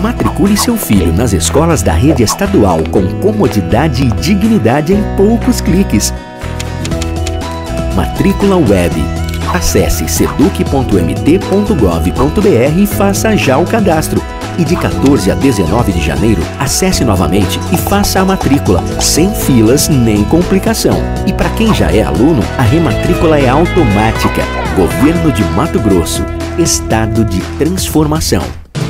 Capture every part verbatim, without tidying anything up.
Matricule seu filho nas escolas da rede estadual com comodidade e dignidade em poucos cliques. Matrícula Web. Acesse seduc ponto m t ponto gov ponto b r e faça já o cadastro. E de quatorze a dezenove de janeiro, acesse novamente e faça a matrícula, sem filas nem complicação. E para quem já é aluno, a rematrícula é automática. Governo de Mato Grosso. Estado de transformação.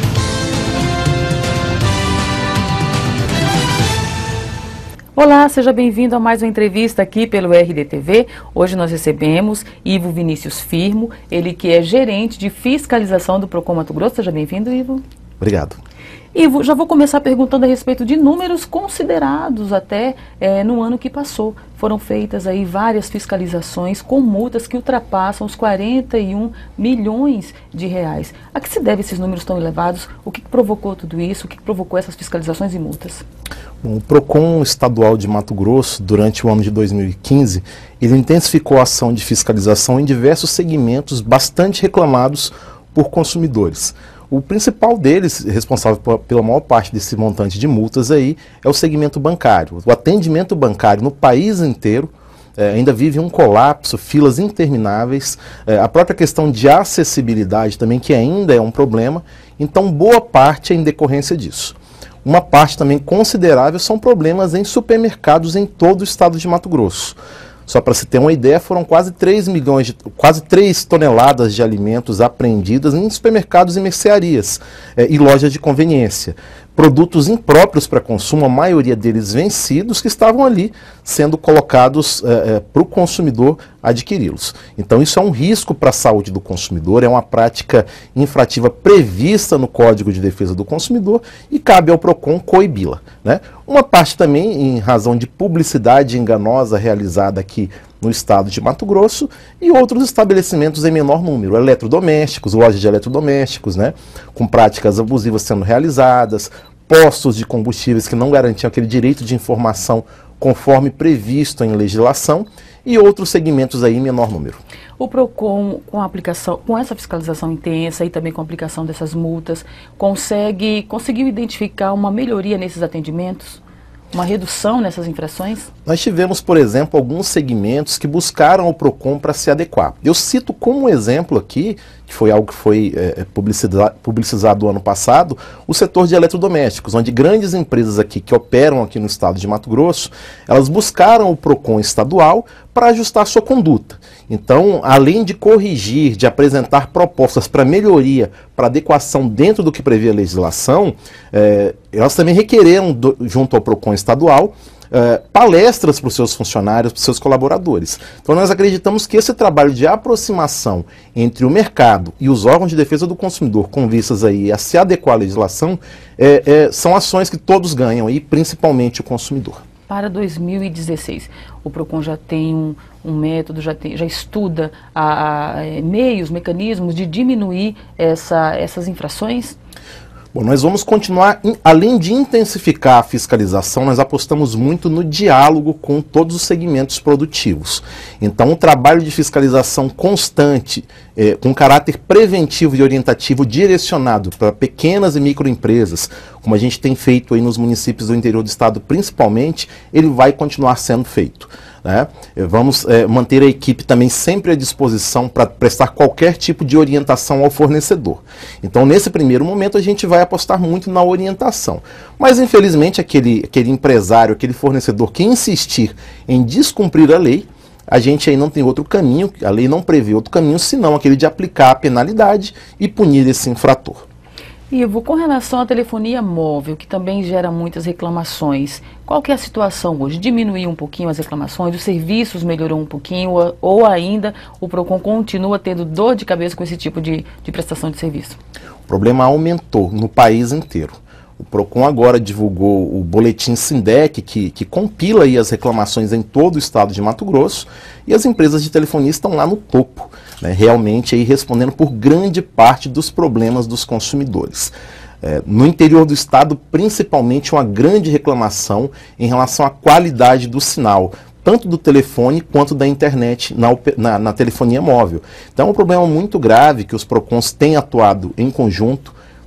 Olá, seja bem-vindo a mais uma entrevista aqui pelo R D T V. Hoje nós recebemos Ivo Vinícius Firmo, ele que é gerente de fiscalização do Procon Mato Grosso. Seja bem-vindo, Ivo. Obrigado. Ivo, já vou começar perguntando a respeito de números considerados até é, no ano que passou. Foram feitas aí várias fiscalizações com multas que ultrapassam os quarenta e um milhões de reais. A que se deve esses números tão elevados? O que provocou tudo isso? O que provocou essas fiscalizações e multas? Bom, o Procon Estadual de Mato Grosso, durante o ano de dois mil e quinze, ele intensificou a ação de fiscalização em diversos segmentos bastante reclamados por consumidores. O principal deles, responsável pela maior parte desse montante de multas aí, é o segmento bancário. O atendimento bancário no país inteiro é, ainda vive um colapso, filas intermináveis, é, a própria questão de acessibilidade também, que ainda é um problema, então boa parte é em decorrência disso. Uma parte também considerável são problemas em supermercados em todo o estado de Mato Grosso. Só para se ter uma ideia, foram quase três milhões, de, quase três toneladas de alimentos apreendidas em supermercados e mercearias eh, e lojas de conveniência. Produtos impróprios para consumo, a maioria deles vencidos, que estavam ali sendo colocados eh, eh, para o consumidor adquiri-los. Então isso é um risco para a saúde do consumidor, é uma prática infrativa prevista no Código de Defesa do Consumidor e cabe ao Procon coibi-la, né? Uma parte também em razão de publicidade enganosa realizada aqui no estado de Mato Grosso e outros estabelecimentos em menor número, eletrodomésticos, lojas de eletrodomésticos, né, com práticas abusivas sendo realizadas, postos de combustíveis que não garantiam aquele direito de informação conforme previsto em legislação e outros segmentos aí em menor número. O Procon, com a aplicação, com essa fiscalização intensa e também com a aplicação dessas multas, consegue, conseguiu identificar uma melhoria nesses atendimentos? Uma redução nessas infrações? Nós tivemos, por exemplo, alguns segmentos que buscaram o Procon para se adequar. Eu cito como exemplo aqui, que foi algo que foi é, publicizado, publicizado no ano passado, o setor de eletrodomésticos, onde grandes empresas aqui que operam aqui no estado de Mato Grosso, elas buscaram o Procon estadual para ajustar sua conduta. Então, além de corrigir, de apresentar propostas para melhoria, para adequação dentro do que prevê a legislação, é, elas também requereram, do, junto ao Procon estadual, é, palestras para os seus funcionários, para os seus colaboradores. Então, nós acreditamos que esse trabalho de aproximação entre o mercado e os órgãos de defesa do consumidor, com vistas aí a se adequar à legislação, é, é, são ações que todos ganham, e principalmente o consumidor. Para dois mil e dezesseis, o Procon já tem um, um método, já, tem, já estuda a, a, meios, mecanismos de diminuir essa, essas infrações? Bom, nós vamos continuar, além de intensificar a fiscalização, nós apostamos muito no diálogo com todos os segmentos produtivos. Então, um trabalho de fiscalização constante, é, com caráter preventivo e orientativo direcionado para pequenas e microempresas, como a gente tem feito aí nos municípios do interior do estado principalmente, ele vai continuar sendo feito, né? Vamos é, manter a equipe também sempre à disposição para prestar qualquer tipo de orientação ao fornecedor. Então, nesse primeiro momento, a gente vai apostar muito na orientação. Mas, infelizmente, aquele, aquele empresário, aquele fornecedor que insistir em descumprir a lei, a gente aí não tem outro caminho, a lei não prevê outro caminho, senão aquele de aplicar a penalidade e punir esse infrator. Ivo, com relação à telefonia móvel, que também gera muitas reclamações, qual que é a situação hoje? Diminuiu um pouquinho as reclamações, os serviços melhorou um pouquinho, ou ainda o Procon continua tendo dor de cabeça com esse tipo de, de prestação de serviço? O problema aumentou no país inteiro. O Procon agora divulgou o boletim Sindec, que, que compila aí as reclamações em todo o estado de Mato Grosso, e as empresas de telefonia estão lá no topo, né, realmente aí respondendo por grande parte dos problemas dos consumidores. É, no interior do estado, principalmente, uma grande reclamação em relação à qualidade do sinal, tanto do telefone quanto da internet na, na, na telefonia móvel. Então é um problema muito grave que os Procons têm atuado em conjunto,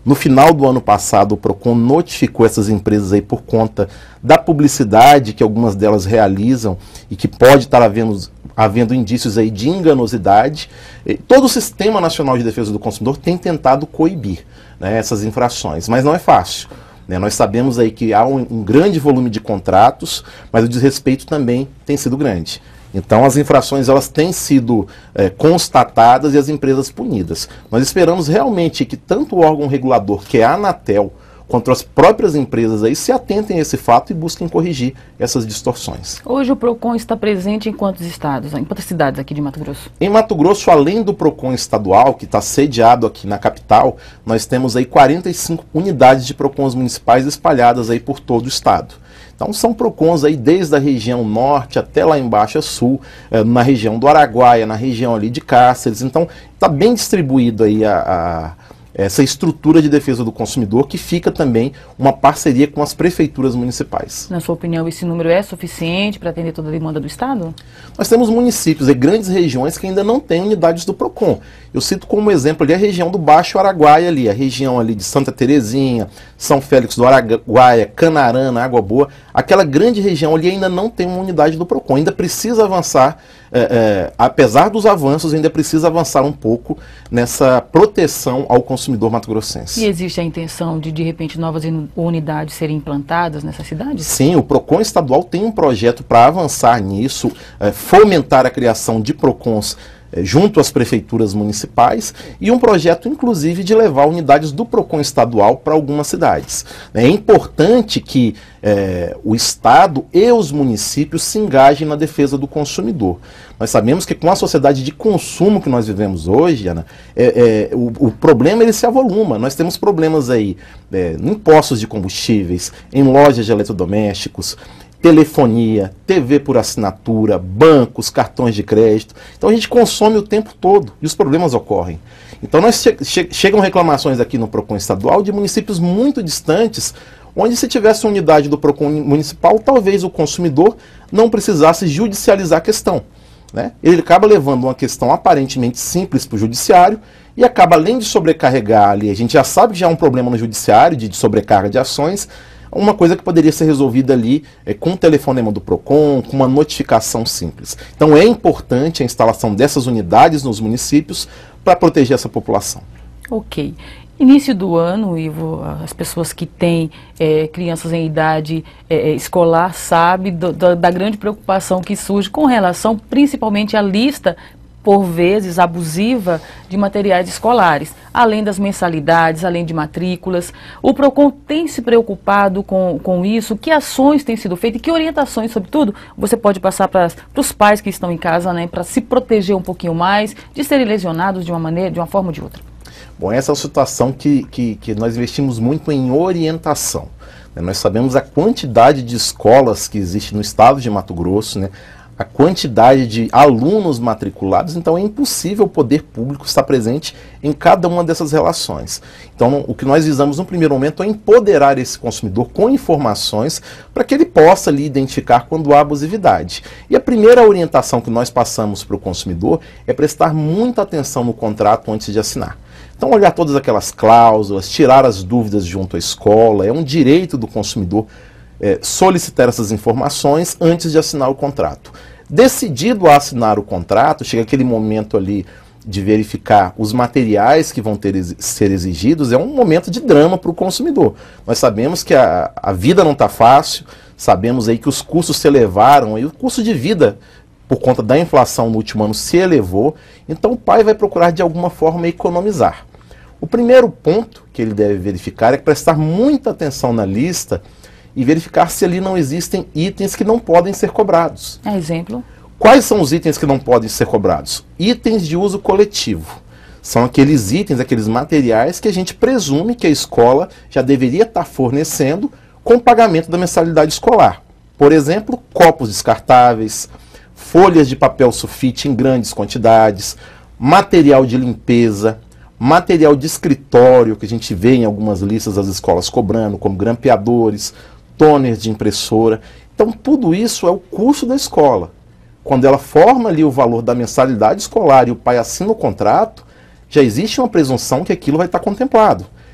No final do ano passado, o PROCON notificou essas empresas aí por conta da publicidade que algumas delas realizam e que pode estar havendo, havendo indícios aí de enganosidade. E todo o Sistema Nacional de Defesa do Consumidor tem tentado coibir, né, essas infrações, mas não é fácil. Né? Nós sabemos aí que há um, um grande volume de contratos, mas o desrespeito também tem sido grande. Então as infrações elas têm sido é, constatadas e as empresas punidas. Nós esperamos realmente que tanto o órgão regulador, que é a Anatel, quanto as próprias empresas aí se atentem a esse fato e busquem corrigir essas distorções. Hoje o PROCON está presente em quantos estados, em quantas cidades aqui de Mato Grosso? Em Mato Grosso, além do PROCON estadual, que está sediado aqui na capital, nós temos aí quarenta e cinco unidades de PROCONs municipais espalhadas aí por todo o estado. Então são PROCONs aí desde a região norte até lá embaixo a sul, eh, na região do Araguaia, na região ali de Cáceres. Então está bem distribuído aí a, a, essa estrutura de defesa do consumidor, que fica também uma parceria com as prefeituras municipais. Na sua opinião, esse número é suficiente para atender toda a demanda do estado? Nós temos municípios e grandes regiões que ainda não têm unidades do PROCON. Eu cito como exemplo ali a região do Baixo Araguaia, ali, a região ali de Santa Terezinha, São Félix do Araguaia, Canarana, Água Boa. Aquela grande região ali ainda não tem uma unidade do PROCON, ainda precisa avançar, é, é, apesar dos avanços, ainda precisa avançar um pouco nessa proteção ao consumidor mato-grossense. E existe a intenção de, de repente, novas unidades serem implantadas nessas cidades? Sim, o PROCON estadual tem um projeto para avançar nisso, é, fomentar a criação de PROCONs junto às prefeituras municipais e um projeto, inclusive, de levar unidades do PROCON estadual para algumas cidades. É importante que é, o Estado e os municípios se engajem na defesa do consumidor. Nós sabemos que com a sociedade de consumo que nós vivemos hoje, Ana, é, é, o, o problema ele se avoluma. Nós temos problemas aí é, em postos de combustíveis, em lojas de eletrodomésticos, telefonia, T V por assinatura, bancos, cartões de crédito. Então a gente consome o tempo todo e os problemas ocorrem. Então nós che che chegam reclamações aqui no PROCON estadual de municípios muito distantes, onde se tivesse uma unidade do PROCON municipal, talvez o consumidor não precisasse judicializar a questão, né? Ele acaba levando uma questão aparentemente simples para o judiciário e acaba, além de sobrecarregar ali, a gente já sabe que já há um problema no judiciário de, de sobrecarga de ações, uma coisa que poderia ser resolvida ali é, com o telefonema do PROCON, com uma notificação simples. Então é importante a instalação dessas unidades nos municípios para proteger essa população. Ok. Início do ano, Ivo, as pessoas que têm é, crianças em idade é, escolar sabem do, do, da grande preocupação que surge com relação principalmente à lista, por vezes abusiva, de materiais escolares, além das mensalidades, além de matrículas. O PROCON tem se preocupado com, com isso? Que ações têm sido feitas e que orientações, sobretudo, você pode passar para os pais que estão em casa, né, para se proteger um pouquinho mais de serem lesionados de uma maneira, de uma forma ou de outra? Bom, essa é uma situação que, que, que nós investimos muito em orientação. Né? Nós sabemos a quantidade de escolas que existe no estado de Mato Grosso, né? A quantidade de alunos matriculados, então é impossível o poder público estar presente em cada uma dessas relações. Então o que nós visamos no primeiro momento é empoderar esse consumidor com informações para que ele possa ali identificar quando há abusividade. E a primeira orientação que nós passamos para o consumidor é prestar muita atenção no contrato antes de assinar. Então olhar todas aquelas cláusulas, tirar as dúvidas junto à escola, é um direito do consumidor É, solicitar essas informações antes de assinar o contrato. Decidido a assinar o contrato, chega aquele momento ali de verificar os materiais que vão ter, ser exigidos, é um momento de drama para o consumidor. Nós sabemos que a, a vida não está fácil, sabemos aí que os custos se elevaram, e o custo de vida, por conta da inflação no último ano, se elevou, então o pai vai procurar de alguma forma economizar. O primeiro ponto que ele deve verificar é prestar muita atenção na lista e verificar se ali não existem itens que não podem ser cobrados. É exemplo? Quais são os itens que não podem ser cobrados? Itens de uso coletivo. São aqueles itens, aqueles materiais que a gente presume que a escola já deveria estar fornecendo com o pagamento da mensalidade escolar. Por exemplo, copos descartáveis, folhas de papel sulfite em grandes quantidades, material de limpeza, material de escritório, que a gente vê em algumas listas das escolas cobrando, como grampeadores, toners de impressora. Então tudo isso é o custo da escola. Quando ela forma ali o valor da mensalidade escolar e o pai assina o contrato, já existe uma presunção que aquilo vai estar contemplado.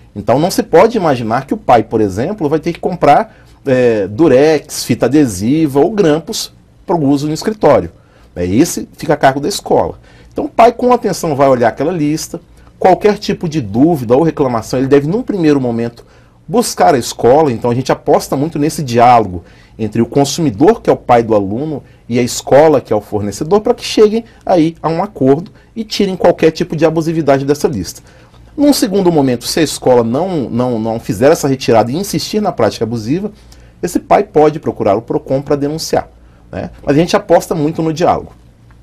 Então não se pode imaginar que o pai, por exemplo, vai ter que comprar é, durex, fita adesiva ou grampos para o uso no escritório. É, esse fica a cargo da escola. Então o pai com atenção vai olhar aquela lista, qualquer tipo de dúvida ou reclamação, ele deve num primeiro momento buscar a escola. Então a gente aposta muito nesse diálogo entre o consumidor, que é o pai do aluno, e a escola, que é o fornecedor, para que cheguem aí a um acordo e tirem qualquer tipo de abusividade dessa lista. Num segundo momento, se a escola não, não, não fizer essa retirada e insistir na prática abusiva, esse pai pode procurar o PROCON para denunciar, né? Mas a gente aposta muito no diálogo.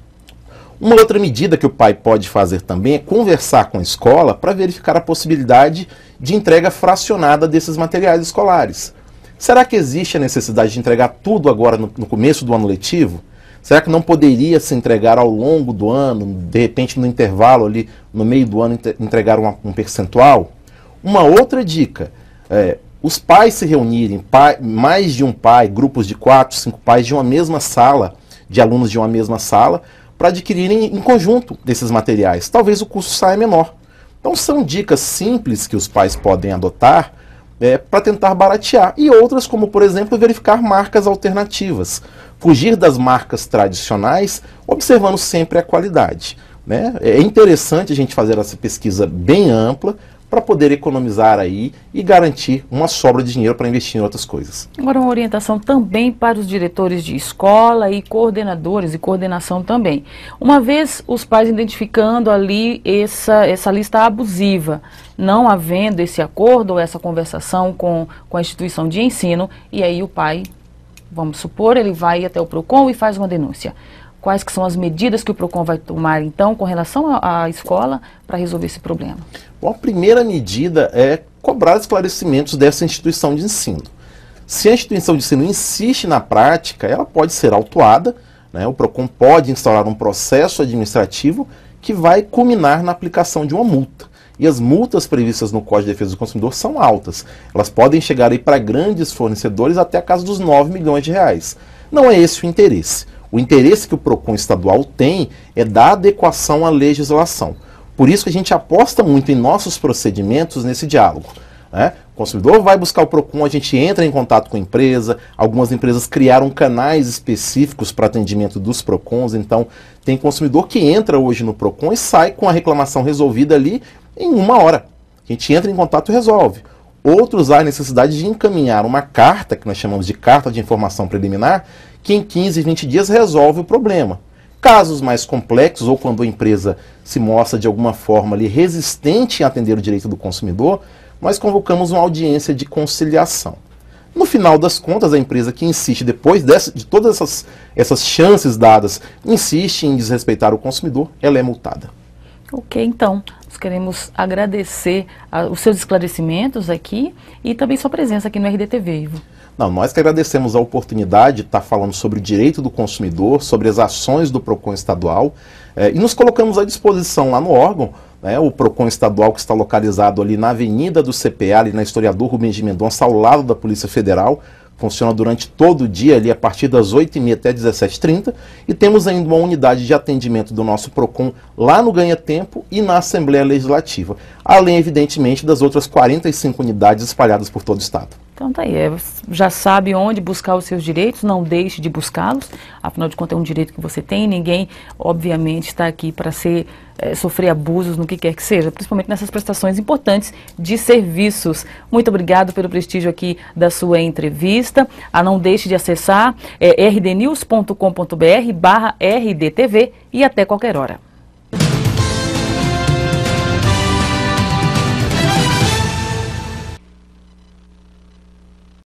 Uma outra medida que o pai pode fazer também é conversar com a escola para verificar a possibilidade de entrega fracionada desses materiais escolares. Será que existe a necessidade de entregar tudo agora no, no começo do ano letivo? Será que não poderia se entregar ao longo do ano, de repente no intervalo ali, no meio do ano, entregar uma, um percentual? Uma outra dica, é, os pais se reunirem, pai, mais de um pai, grupos de quatro, cinco pais de uma mesma sala, de alunos de uma mesma sala, para adquirirem em conjunto desses materiais. Talvez o custo saia menor. Então são dicas simples que os pais podem adotar é, para tentar baratear. E outras, como por exemplo, verificar marcas alternativas. Fugir das marcas tradicionais, observando sempre a qualidade, né? É interessante a gente fazer essa pesquisa bem ampla para poder economizar aí e garantir uma sobra de dinheiro para investir em outras coisas. Agora uma orientação também para os diretores de escola e coordenadores e coordenação também. Uma vez os pais identificando ali essa, essa lista abusiva, não havendo esse acordo ou essa conversação com, com a instituição de ensino, e aí o pai, vamos supor, ele vai até o PROCON e faz uma denúncia. Quais que são as medidas que o PROCON vai tomar, então, com relação à, à escola para resolver esse problema? Bom, a primeira medida é cobrar esclarecimentos dessa instituição de ensino. Se a instituição de ensino insiste na prática, ela pode ser autuada, né? O PROCON pode instaurar um processo administrativo que vai culminar na aplicação de uma multa. E as multas previstas no Código de Defesa do Consumidor são altas. Elas podem chegar aí para grandes fornecedores até a casa dos nove milhões de reais. Não é esse o interesse. O interesse que o PROCON estadual tem é da adequação à legislação. Por isso que a gente aposta muito em nossos procedimentos nesse diálogo, né? O consumidor vai buscar o PROCON, a gente entra em contato com a empresa, algumas empresas criaram canais específicos para atendimento dos PROCONs, então tem consumidor que entra hoje no PROCON e sai com a reclamação resolvida ali em uma hora. A gente entra em contato e resolve. Outros há a necessidade de encaminhar uma carta, que nós chamamos de carta de informação preliminar, que em quinze, vinte dias resolve o problema. Casos mais complexos, ou quando a empresa se mostra de alguma forma ali resistente em atender o direito do consumidor, nós convocamos uma audiência de conciliação. No final das contas, a empresa que insiste, depois dessa, de todas essas, essas chances dadas, insiste em desrespeitar o consumidor, ela é multada. Ok, então, nós queremos agradecer a, os seus esclarecimentos aqui e também sua presença aqui no R D T V, Ivo. Não, nós que agradecemos a oportunidade de estar falando sobre o direito do consumidor, sobre as ações do PROCON estadual, eh, e nos colocamos à disposição lá no órgão, né, o PROCON estadual que está localizado ali na Avenida do C P A, ali na Historiador Rubens de Mendonça, ao lado da Polícia Federal. Funciona durante todo o dia, ali a partir das oito e meia até dezessete e trinta, e temos ainda uma unidade de atendimento do nosso PROCON lá no Ganha Tempo e na Assembleia Legislativa, além, evidentemente, das outras quarenta e cinco unidades espalhadas por todo o estado. Então tá aí, já sabe onde buscar os seus direitos, não deixe de buscá-los, afinal de contas é um direito que você tem, ninguém obviamente está aqui para ser, é, sofrer abusos no que quer que seja, principalmente nessas prestações importantes de serviços. Muito obrigado pelo prestígio aqui da sua entrevista, ah, não deixe de acessar é, r d news ponto com ponto b r barra R D T V e até qualquer hora.